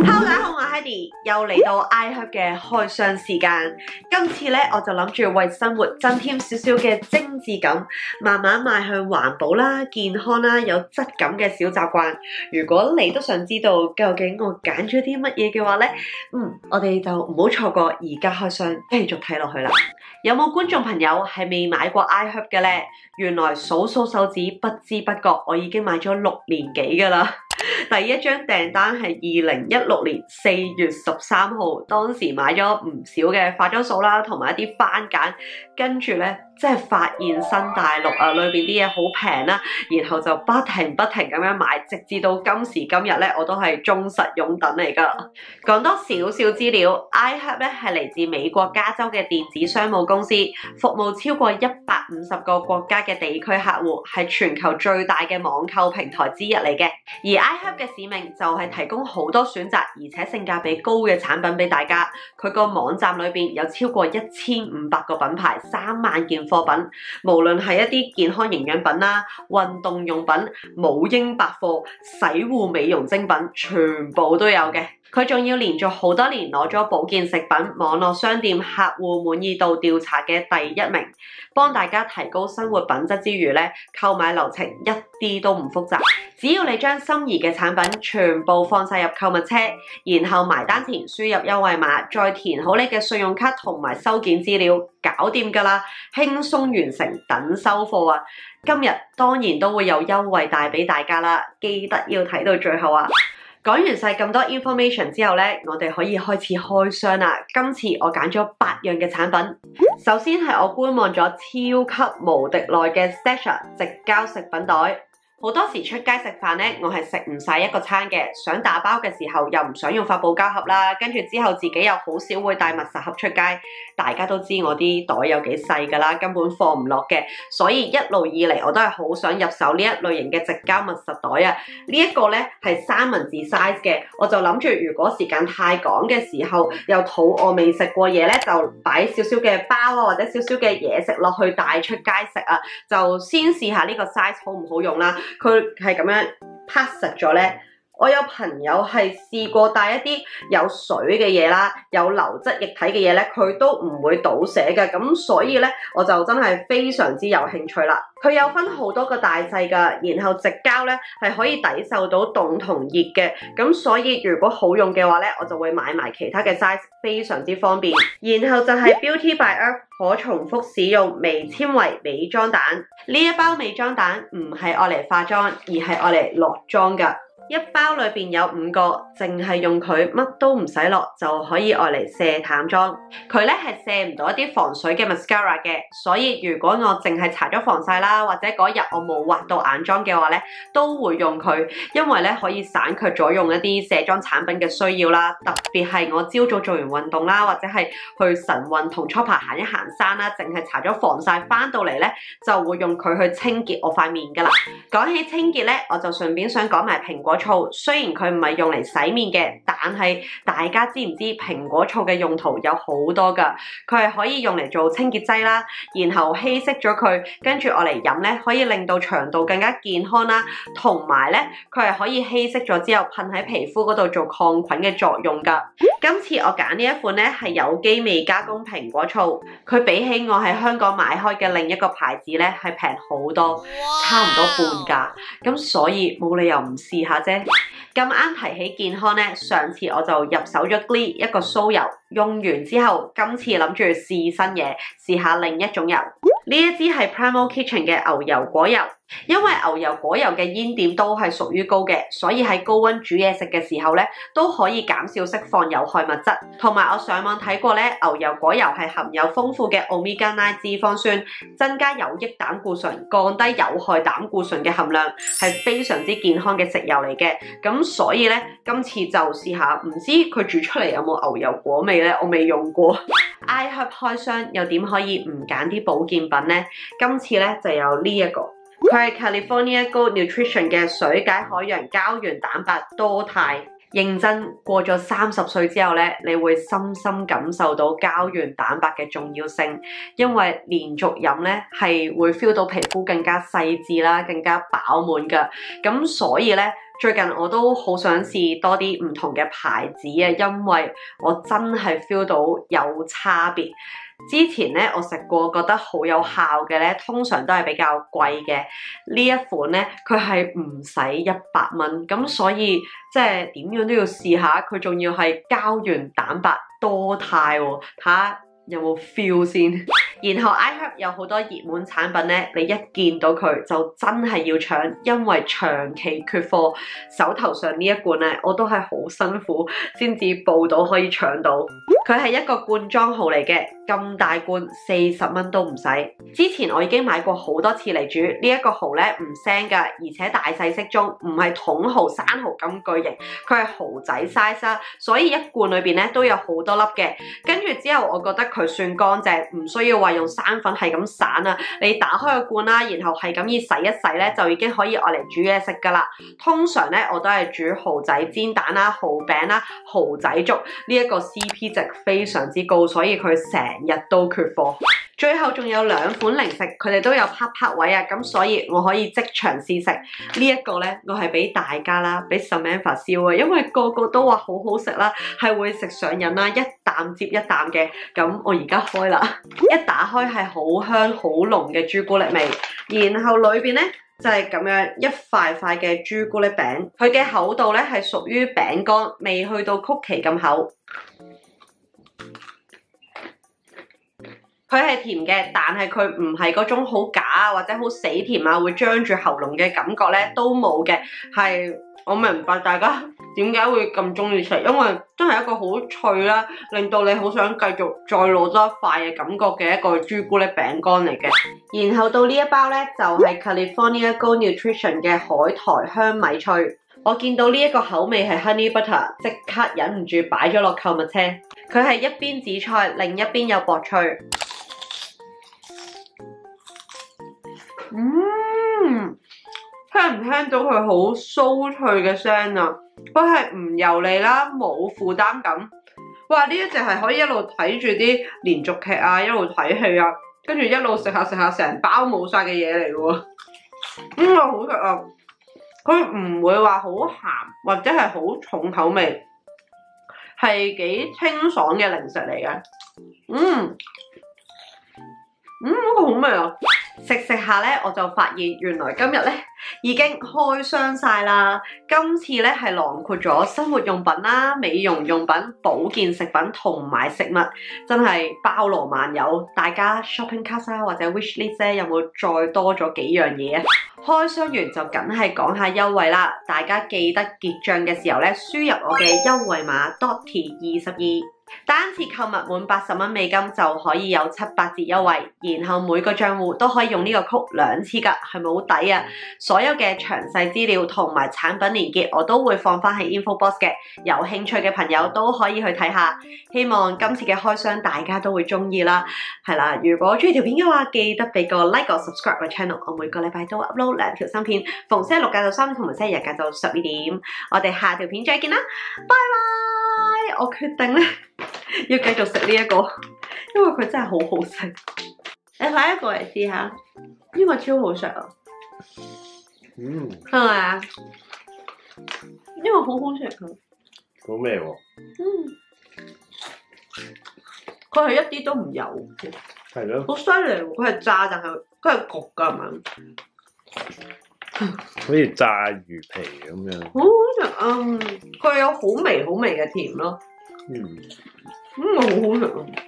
Hello， 大家好，我係 Heidi，又嚟到 iHerb 嘅開箱時間。今次咧，我就諗住為生活增添少少嘅精緻感，慢慢邁向環保啦、健康啦、有質感嘅小習慣。如果你都想知道究竟我揀咗啲乜嘢嘅話咧，我哋就唔好錯過而家開箱，繼續睇落去啦。有冇觀眾朋友係未買過 iHerb 嘅咧？原來數數手指，不知不覺我已經買咗6年幾㗎啦。第一張訂單係2016年4月13號，當時買咗唔少嘅化妝素啦，同埋一啲番梘，跟住咧即係發現新大陸啊，裏邊啲嘢好平啦，然後就不停咁樣買，直至到今時今日咧，我都係忠實擁躉嚟㗎。講多少少資料 ，iHerb 咧係嚟自美國加州嘅電子商務公司，服務超過150個國家嘅地區客戶，係全球最大嘅網購平台之一嚟嘅。而iHerb 嘅使命就係提供好多選擇，而且性價比高嘅產品俾大家。佢個網站裏邊有超過1500個品牌，3萬件貨品，無論係一啲健康營養品啦、運動用品、母嬰百貨、洗護美容精品，全部都有嘅。佢仲要連續好多年攞咗保健食品網絡商店客戶滿意度調查嘅第1名，幫大家提高生活品質之餘咧，購買流程一啲都唔複雜，只要你將心儀嘅產品全部放晒入購物車，然後埋單前輸入優惠碼，再填好你嘅信用卡同埋收件資料，搞掂㗎啦，輕鬆完成，等收貨啊！今日當然都會有優惠帶俾大家啦，記得要睇到最後啊！講完晒咁多 information 之後咧，我哋可以開始開箱啦。今次我揀咗8樣嘅產品，首先係我觀望咗超級無敵耐嘅 Stasher 直膠食品袋。好多時出街食飯咧，我係食唔晒一個餐嘅，想打包嘅時候又唔想用發泡膠盒啦，跟住之後自己又好少會帶密實盒出街。大家都知我啲袋有幾細㗎啦，根本放唔落嘅，所以一路以嚟我都係好想入手呢一類型嘅直膠密實袋啊。呢一個咧係3文治 size 嘅，我就諗住如果時間太趕嘅時候，又肚餓未食過嘢咧，就擺少少嘅包啊，或者少少嘅嘢食落去帶出街食啊，就先試下呢個 size 好唔好用啦。佢係咁樣拍實咗咧，我有朋友係試過帶一啲有水嘅嘢啦，有流質液體嘅嘢咧，佢都唔會倒瀉嘅，咁所以咧我就真係非常之有興趣啦。佢有分好多個大細㗎，然後直膠咧係可以抵受到凍同熱嘅，咁所以如果好用嘅話咧，我就會買埋其他嘅 size， 非常之方便。然後就係 Beauty by Earth 可重複使用微纖維美妝蛋，呢一包美妝蛋唔係愛嚟化妝，而係愛嚟落妝㗎。一包裏邊有5個，淨係用佢乜都唔使落就可以愛嚟卸淡妝。佢咧係卸唔到一啲防水嘅 mascara 嘅，所以如果我淨係搽咗防曬啦，或者嗰日我冇畫到眼妝嘅話咧，都會用佢，因為咧可以省卻咗用一啲卸妝產品嘅需要啦。特別係我朝早做完運動啦，或者係去晨運同 Chopper 行一行山啦，淨係搽咗防曬翻到嚟咧，就會用佢去清潔我塊面㗎啦。講起清潔咧，我就順便想講埋蘋果醋，雖然佢唔係用嚟洗面嘅，但係大家知唔知蘋果醋嘅用途有好多㗎？佢係可以用嚟做清潔劑啦，然後稀釋咗佢，跟住我嚟飲咧，可以令到腸道更加健康啦，同埋咧佢係可以稀釋咗之後噴喺皮膚嗰度做抗菌嘅作用㗎。今次我揀呢一款咧係有機未加工蘋果醋，佢比起我喺香港買開嘅另一個牌子咧係平好多，差唔多半價，咁所以冇理由唔試下啫。咁啱提起健康咧，上次我就入手咗 Glee 一個酥油，用完之後，今次諗住試新嘢，試下另一種油。呢一支係 Primal Kitchen 嘅牛油果油。因為牛油果油嘅煙點都係屬於高嘅，所以喺高溫煮嘢食嘅時候咧，都可以減少釋放有害物質。同埋我上網睇過咧，牛油果油係含有豐富嘅 Omega 9脂肪酸，增加有益膽固醇，降低有害膽固醇嘅含量，係非常之健康嘅食油嚟嘅。咁所以咧，今次就試下，唔知佢煮出嚟有冇牛油果味咧？我未用過。iHerb 開箱又點可以唔揀啲保健品呢？今次咧就有呢一個。佢係 California Gold Nutrition 嘅水解海洋膠原蛋白多肽。認真過咗30歲之後咧，你會深深感受到膠原蛋白嘅重要性，因為連續飲咧係會 feel 到皮膚更加細緻啦，更加飽滿㗎。咁所以咧， 最近我都好想試多啲唔同嘅牌子啊，因為我真係 feel 到有差別。之前咧我食過覺得好有效嘅咧，通常都係比較貴嘅。呢一款咧佢係唔使100蚊，咁所以即係點樣都要試下。佢仲要係膠原蛋白多肽喎，睇下有冇 feel 先。然後 iHerb 有好多熱門產品咧，你一見到佢就真係要搶，因為長期缺貨。手頭上呢一罐咧，我都係好辛苦先至報到可以搶到。佢係一個罐裝號嚟嘅，咁大罐40蚊都唔使。之前我已經買過好多次嚟煮，呢一個號咧唔腥㗎，而且大細適中，唔係桶號、生蠔咁巨型，佢係蠔仔 size 啦，所以一罐裏邊咧都有好多粒嘅。跟住之後，我覺得佢算乾淨，唔需要話用生粉係咁散啊。你打開個罐啦，然後係咁意洗一洗咧，就已經可以愛嚟煮嘢食㗎啦。通常咧我都係煮蠔仔煎蛋啦、蠔餅啦、蠔仔粥，呢一個 CP 值非常之高，所以佢成日都缺貨。最後仲有2款零食，佢哋都有啪啪位啊，咁所以我可以即場試食。呢一個咧，我係俾大家啦，俾 Samantha 燒啊，因為個個都話好好食啦，係會食上癮啦，一啖接一啖嘅。咁我而家開啦，一打開係好香好濃嘅朱古力味，然後裏邊咧就係咁樣一塊塊嘅朱古力餅，佢嘅厚度咧係屬於餅乾，未去到曲奇咁厚。佢係甜嘅，但係佢唔係嗰種好假啊，或者好死甜啊，會張住喉嚨嘅感覺咧都冇嘅。係我明白大家點解會咁中意食，因為真係一個好脆啦，令到你好想繼續再攞多一塊嘅感覺嘅一個朱古力餅乾嚟嘅。然後到呢一包咧就係 California Gold Nutrition 嘅海苔香米脆。我見到呢一個口味係 honey butter， 即刻忍唔住擺咗落購物車。佢係一邊紫菜，另一邊有薄脆。聽唔聽到佢好酥脆嘅聲啊？佢係唔油膩啦，冇負擔感。哇！呢一隻係可以一路睇住啲連續劇啊，一路睇戲啊，跟住一路食下成包冇晒嘅嘢嚟喎。好食啊！佢唔會話好鹹或者係好重口味，係幾清爽嘅零食嚟嘅。好味啊！食下咧，我就發現原來今日咧已經開箱晒啦。今次咧係囊括咗生活用品啦、美容用品、保健食品同埋食物，真係包羅萬有。大家 shopping cart 啊或者 wish list 咧有冇再多咗幾樣嘢啊？開箱完就梗係講下優惠啦。大家記得結賬嘅時候咧，輸入我嘅優惠碼 Dotty22。單次購物滿80蚊美金就可以有700折優惠，然後每個賬戶都可以用呢個曲2次㗎，係咪好抵啊？所有嘅詳細資料同埋產品連結我都會放返喺 info box 嘅，有興趣嘅朋友都可以去睇下。希望今次嘅開箱大家都會鍾意啦。係啦，如果鍾意條片嘅話，記得俾個 like 或 subscribe 個 channel。我每個禮拜都 upload 2條新片，逢星期6晏晝3同埋星期日晏晝12點。我哋下條片再見啦，拜拜！我決定咧要繼續食呢一個，因為佢真係好好食。你睇一個嚟試下，呢個超好食啊！係咪啊？呢個好好食㗎。 好味喎！ 佢係一啲都唔油嘅。 係咯。 好犀利喎！佢係炸，但係佢係焗㗎，係咪？ 好似炸魚皮咁樣。 好好食啊！佢有好微嘅甜咯。好好食啊！